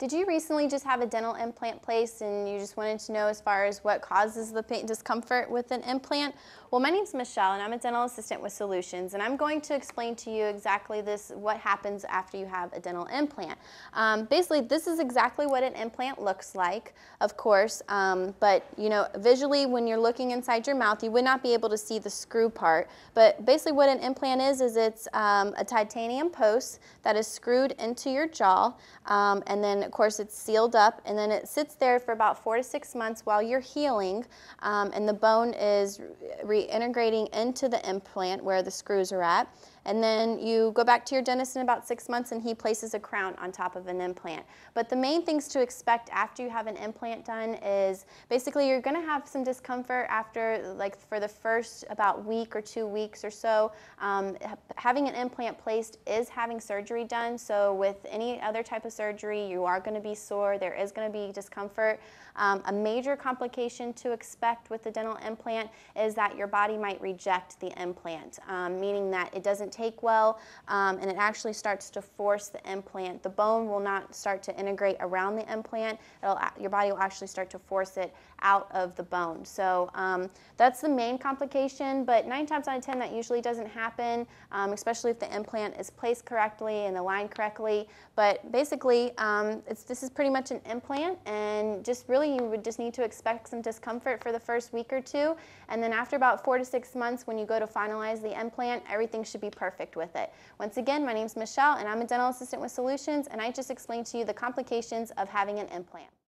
Did you recently just have a dental implant placed and you just wanted to know as far as what causes the pain discomfort with an implant? Well, my name's Michelle and I'm a dental assistant with Solutions, and I'm going to explain to you exactly what happens after you have a dental implant. Basically, this is exactly what an implant looks like, of course, but visually when you're looking inside your mouth, you would not be able to see the screw part. But basically what an implant is it's a titanium post that is screwed into your jaw, and then of course it's sealed up, and then it sits there for about 4 to 6 months while you're healing, and the bone is reintegrating into the implant where the screws are at. And then you go back to your dentist in about 6 months and he places a crown on top of an implant. But the main things to expect after you have an implant done is basically you're going to have some discomfort after, like, for the first about week or 2 weeks or so. Having an implant placed is having surgery done, so with any other type of surgery you are going to be sore, there is going to be discomfort. A major complication to expect with the dental implant is that your body might reject the implant, meaning that it doesn't take well, and it actually starts to force the implant. The bone will not start to integrate around the implant. Your body will actually start to force it out of the bone. So that's the main complication, but 9 times out of 10 that usually doesn't happen, especially if the implant is placed correctly and aligned correctly. But basically, this is pretty much an implant, and just really you would just need to expect some discomfort for the first week or 2, and then after about 4 to 6 months when you go to finalize the implant, everything should be perfect with it. Once again, my name's Michelle and I'm a dental assistant with Solutions, and I just explained to you the complications of having an implant.